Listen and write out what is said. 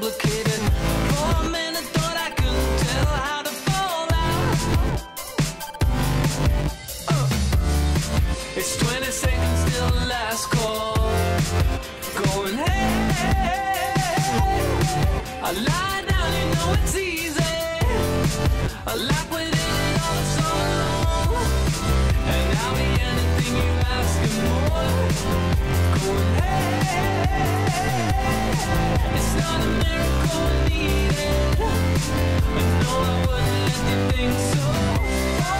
complicated. For a minute thought I couldn't tell how to fall out. It's 20 seconds till the last call. Going hey, I lie down, you know it's easy. I like when it all so long, and I'll be anything you ask and more. Going hey, it's not a miracle I need it. I know I wouldn't let you think so.